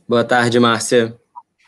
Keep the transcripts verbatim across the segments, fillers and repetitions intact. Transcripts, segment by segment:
Boa tarde, Márcia.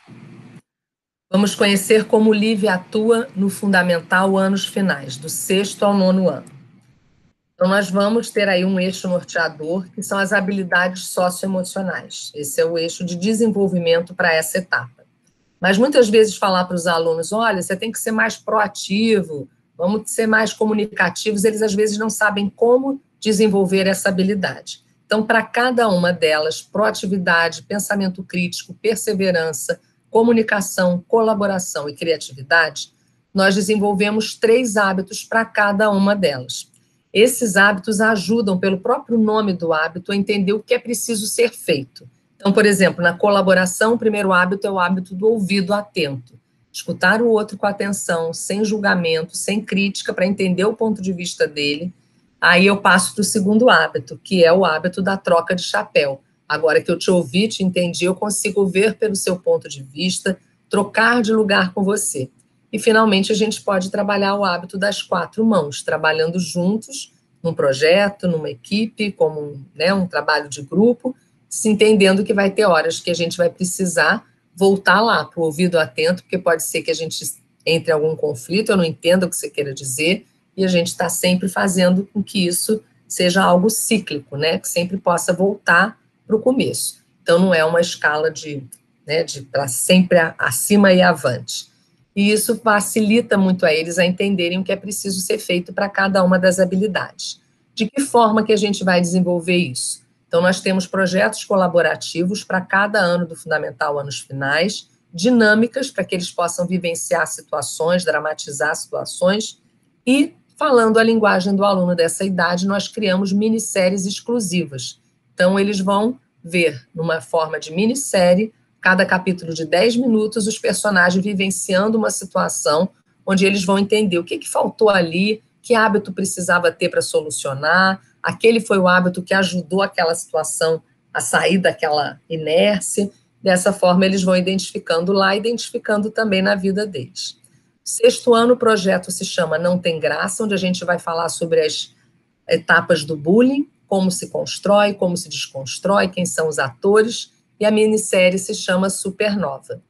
Vamos conhecer como o L I V atua no Fundamental anos finais, do sexto ao nono ano. Então, nós vamos ter aí um eixo norteador, que são as habilidades socioemocionais. Esse é o eixo de desenvolvimento para essa etapa. Mas muitas vezes falar para os alunos, olha, você tem que ser mais proativo, vamos ser mais comunicativos, eles às vezes não sabem como desenvolver essa habilidade. Então, para cada uma delas, proatividade, pensamento crítico, perseverança, comunicação, colaboração e criatividade, nós desenvolvemos três hábitos para cada uma delas. Esses hábitos ajudam, pelo próprio nome do hábito, a entender o que é preciso ser feito. Então, por exemplo, na colaboração, o primeiro hábito é o hábito do ouvido atento. Escutar o outro com atenção, sem julgamento, sem crítica, para entender o ponto de vista dele. Aí eu passo para o segundo hábito, que é o hábito da troca de chapéu. Agora que eu te ouvi, te entendi, eu consigo ver pelo seu ponto de vista, trocar de lugar com você. E, finalmente, a gente pode trabalhar o hábito das quatro mãos, trabalhando juntos num projeto, numa equipe, como um, né, um trabalho de grupo, se entendendo que vai ter horas que a gente vai precisar voltar lá para o ouvido atento, porque pode ser que a gente entre em algum conflito, eu não entenda o que você queira dizer, e a gente está sempre fazendo com que isso seja algo cíclico, né, que sempre possa voltar para o começo. Então, não é uma escala de, né, de para sempre acima e avante. E isso facilita muito a eles a entenderem o que é preciso ser feito para cada uma das habilidades. De que forma que a gente vai desenvolver isso? Então, nós temos projetos colaborativos para cada ano do Fundamental Anos Finais, dinâmicas para que eles possam vivenciar situações, dramatizar situações, e, falando a linguagem do aluno dessa idade, nós criamos minisséries exclusivas. Então, eles vão ver, numa forma de minissérie, cada capítulo de dez minutos, os personagens vivenciando uma situação onde eles vão entender o que, que faltou ali, que hábito precisava ter para solucionar, aquele foi o hábito que ajudou aquela situação a sair daquela inércia. Dessa forma, eles vão identificando lá, identificando também na vida deles. Sexto ano, o projeto se chama Não Tem Graça, onde a gente vai falar sobre as etapas do bullying, como se constrói, como se desconstrói, quem são os atores, e a minissérie se chama Supernova.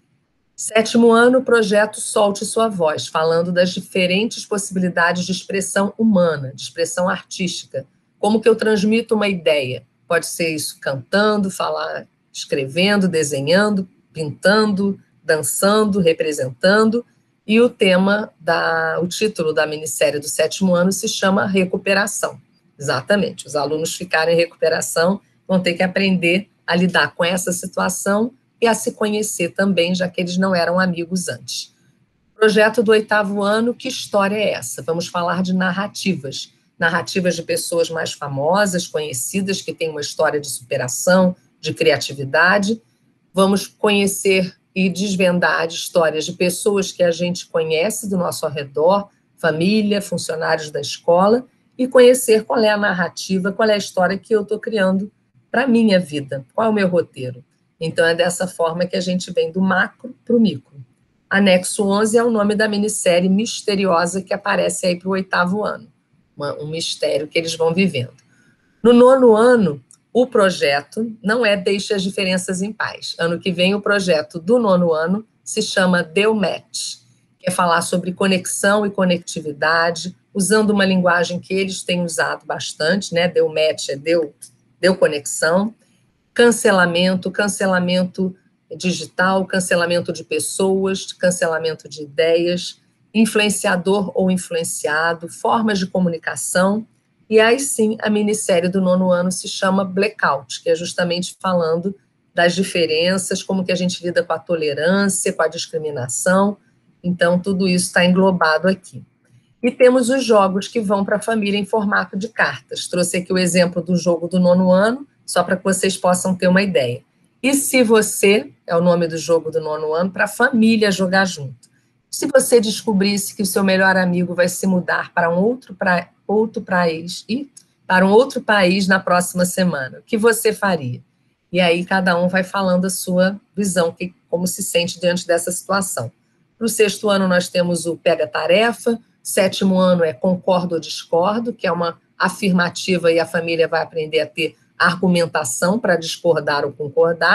Sétimo ano, o projeto Solte Sua Voz, falando das diferentes possibilidades de expressão humana, de expressão artística. Como que eu transmito uma ideia? Pode ser isso cantando, falar, escrevendo, desenhando, pintando, dançando, representando. E o tema, da, o título da minissérie do sétimo ano se chama Recuperação. Exatamente, os alunos ficarem em recuperação vão ter que aprender a lidar com essa situação e a se conhecer também, já que eles não eram amigos antes. Projeto do oitavo ano, que história é essa? Vamos falar de narrativas, narrativas de pessoas mais famosas, conhecidas, que têm uma história de superação, de criatividade. Vamos conhecer e desvendar histórias de pessoas que a gente conhece do nosso redor, família, funcionários da escola, e conhecer qual é a narrativa, qual é a história que eu estou criando para a minha vida, qual é o meu roteiro. Então, é dessa forma que a gente vem do macro para o micro. Anexo onze é o nome da minissérie misteriosa que aparece aí para o oitavo ano, uma, um mistério que eles vão vivendo. No nono ano, o projeto não é Deixe as Diferenças em Paz. Ano que vem, o projeto do nono ano se chama Deu Match, que é falar sobre conexão e conectividade, usando uma linguagem que eles têm usado bastante, né? Deu match é deu, deu conexão. Cancelamento, cancelamento digital, cancelamento de pessoas, cancelamento de ideias, influenciador ou influenciado, formas de comunicação. E aí sim, a minissérie do nono ano se chama Blackout, que é justamente falando das diferenças, como que a gente lida com a tolerância, com a discriminação. Então, tudo isso está englobado aqui. E temos os jogos que vão para a família em formato de cartas. Trouxe aqui o exemplo do jogo do nono ano, só para que vocês possam ter uma ideia. E se você, é o nome do jogo do nono ano, para a família jogar junto. Se você descobrisse que o seu melhor amigo vai se mudar para um outro, pra, outro país, e para um outro país na próxima semana, o que você faria? E aí cada um vai falando a sua visão, que, como se sente diante dessa situação. Para o sexto ano nós temos o pega-tarefa, sétimo ano é concordo ou discordo, que é uma afirmativa e a família vai aprender a ter argumentação para discordar ou concordar.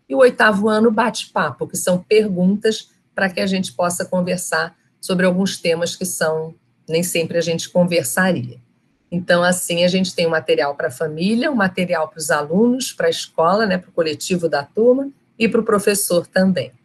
E o oitavo ano, bate-papo, que são perguntas para que a gente possa conversar sobre alguns temas que são, nem sempre a gente conversaria. Então, assim, a gente tem um material para a família, um material para os alunos, para a escola, né, para o coletivo da turma e para o professor também.